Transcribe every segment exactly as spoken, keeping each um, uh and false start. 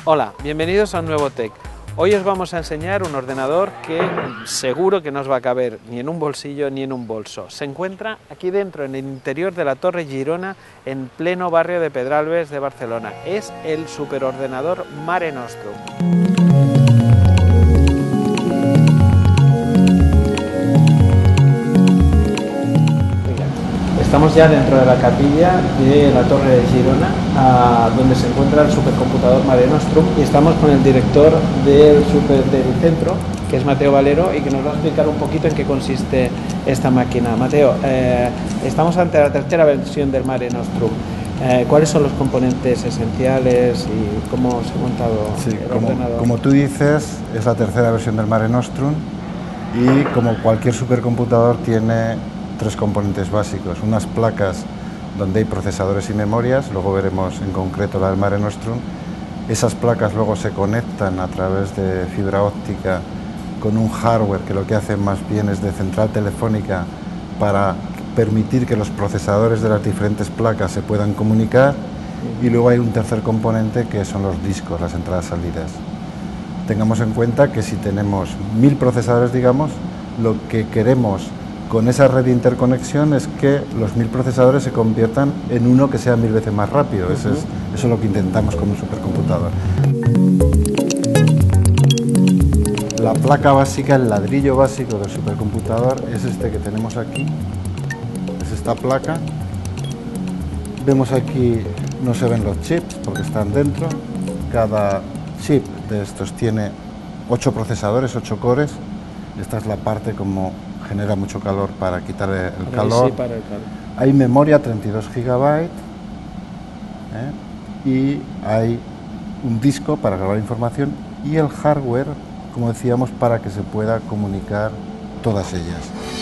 Hola, bienvenidos a un nuevo Tech. Hoy os vamos a enseñar un ordenador que seguro que no os va a caber ni en un bolsillo ni en un bolso. Se encuentra aquí dentro, en el interior de la Torre Girona, en pleno barrio de Pedralbes de Barcelona. Es el superordenador Mare Nostrum. Estamos ya dentro de la capilla de la Torre de Girona, a donde se encuentra el supercomputador Mare Nostrum, y estamos con el director del, super, del centro, que es Mateo Valero, y que nos va a explicar un poquito en qué consiste esta máquina. Mateo, eh, estamos ante la tercera versión del Mare Nostrum. Eh, ¿Cuáles son los componentes esenciales y cómo se ha montado sí, el como, ordenador? Como tú dices, es la tercera versión del Mare Nostrum y como cualquier supercomputador tiene tres componentes básicos, unas placas donde hay procesadores y memorias, luego veremos en concreto la del Mare Nostrum. Esas placas luego se conectan a través de fibra óptica con un hardware que lo que hace más bien es de central telefónica para permitir que los procesadores de las diferentes placas se puedan comunicar, y luego hay un tercer componente que son los discos, las entradas-salidas. Tengamos en cuenta que si tenemos mil procesadores, digamos, lo que queremos con esa red de interconexión es que los mil procesadores se conviertan en uno que sea mil veces más rápido. Uh-huh. Eso es, eso es lo que intentamos con un supercomputador. La placa básica, el ladrillo básico del supercomputador es este que tenemos aquí. Es esta placa. Vemos aquí, no se ven los chips porque están dentro. Cada chip de estos tiene ocho procesadores, ocho cores. Esta es la parte como genera mucho calor para quitar el calor. Sí, para el calor. Hay memoria treinta y dos gigabytes, ¿eh? Y hay un disco para grabar información y el hardware, como decíamos, para que se pueda comunicar todas ellas.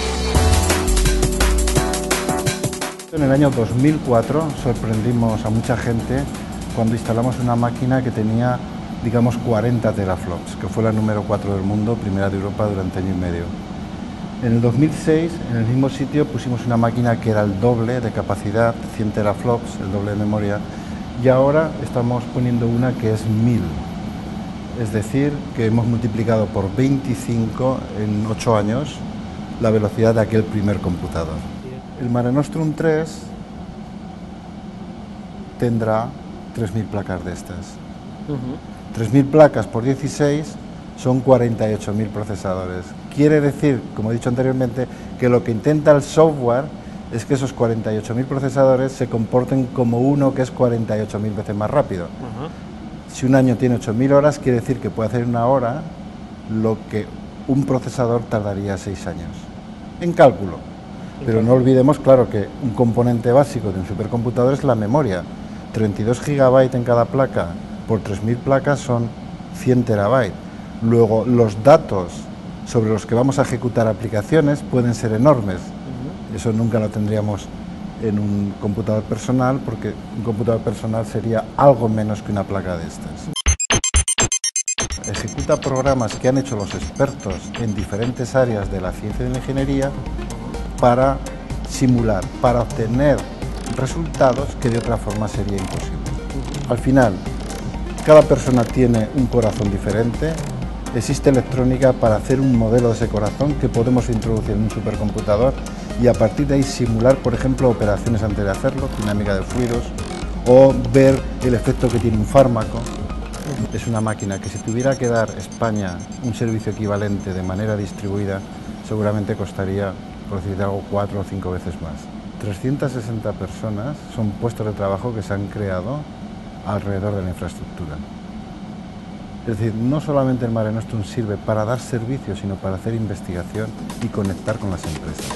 En el año dos mil cuatro sorprendimos a mucha gente cuando instalamos una máquina que tenía, digamos, cuarenta teraflops, que fue la número cuatro del mundo, primera de Europa durante año y medio. En el dos mil seis, en el mismo sitio, pusimos una máquina que era el doble de capacidad, cien teraflops, el doble de memoria, y ahora estamos poniendo una que es mil. Es decir, que hemos multiplicado por veinticinco en ocho años la velocidad de aquel primer computador. El Mare Nostrum tres tendrá tres mil placas de estas. Uh-huh. tres mil placas por dieciséis son cuarenta y ocho mil procesadores. Quiere decir, como he dicho anteriormente, que lo que intenta el software es que esos cuarenta y ocho mil procesadores se comporten como uno que es cuarenta y ocho mil veces más rápido. Uh-huh. Si un año tiene ocho mil horas, quiere decir que puede hacer en una hora lo que un procesador tardaría seis años. En cálculo. Pero no olvidemos, claro, que un componente básico de un supercomputador es la memoria. treinta y dos gigabytes en cada placa por tres mil placas son cien terabytes. Luego, los datos sobre los que vamos a ejecutar aplicaciones pueden ser enormes. Uh-huh. Eso nunca lo tendríamos en un computador personal, porque un computador personal sería algo menos que una placa de estas. Ejecuta programas que han hecho los expertos en diferentes áreas de la ciencia y de la ingeniería para simular, para obtener resultados que de otra forma sería imposible. Uh-huh. Al final, cada persona tiene un corazón diferente. Existe electrónica para hacer un modelo de ese corazón que podemos introducir en un supercomputador y a partir de ahí simular, por ejemplo, operaciones antes de hacerlo, dinámica de fluidos, o ver el efecto que tiene un fármaco. Es una máquina que si tuviera que dar España un servicio equivalente de manera distribuida, seguramente costaría, por decir algo, cuatro o cinco veces más. trescientas sesenta personas son puestos de trabajo que se han creado alrededor de la infraestructura. Es decir, no solamente el Mare Nostrum sirve para dar servicios, sino para hacer investigación y conectar con las empresas.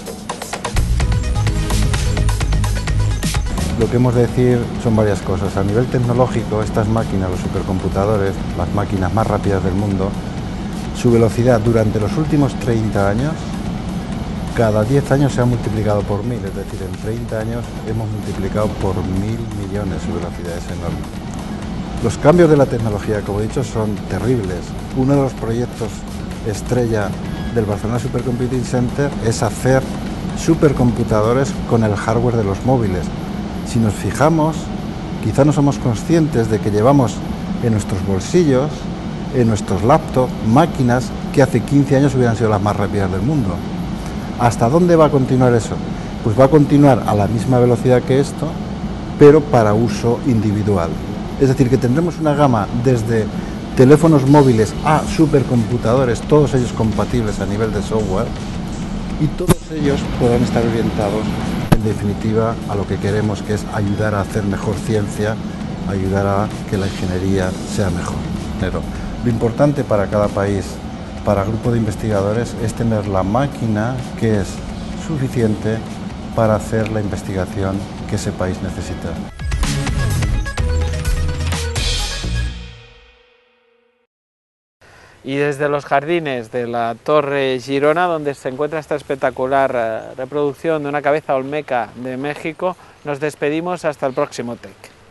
Lo que hemos de decir son varias cosas. A nivel tecnológico, estas máquinas, los supercomputadores, las máquinas más rápidas del mundo, su velocidad durante los últimos treinta años, cada diez años se ha multiplicado por mil, es decir, en treinta años hemos multiplicado por mil millones su velocidad, es enorme. Los cambios de la tecnología, como he dicho, son terribles. Uno de los proyectos estrella del Barcelona Supercomputing Center es hacer supercomputadores con el hardware de los móviles. Si nos fijamos, quizá no somos conscientes de que llevamos en nuestros bolsillos, en nuestros laptops, máquinas que hace quince años hubieran sido las más rápidas del mundo. ¿Hasta dónde va a continuar eso? Pues va a continuar a la misma velocidad que esto, pero para uso individual. Es decir, que tendremos una gama desde teléfonos móviles a supercomputadores, todos ellos compatibles a nivel de software, y todos ellos podrán estar orientados, en definitiva, a lo que queremos, que es ayudar a hacer mejor ciencia, ayudar a que la ingeniería sea mejor. Pero lo importante para cada país, para grupo de investigadores, es tener la máquina que es suficiente para hacer la investigación que ese país necesita. Y desde los jardines de la Torre Girona, donde se encuentra esta espectacular reproducción de una cabeza olmeca de México, nos despedimos hasta el próximo T E C.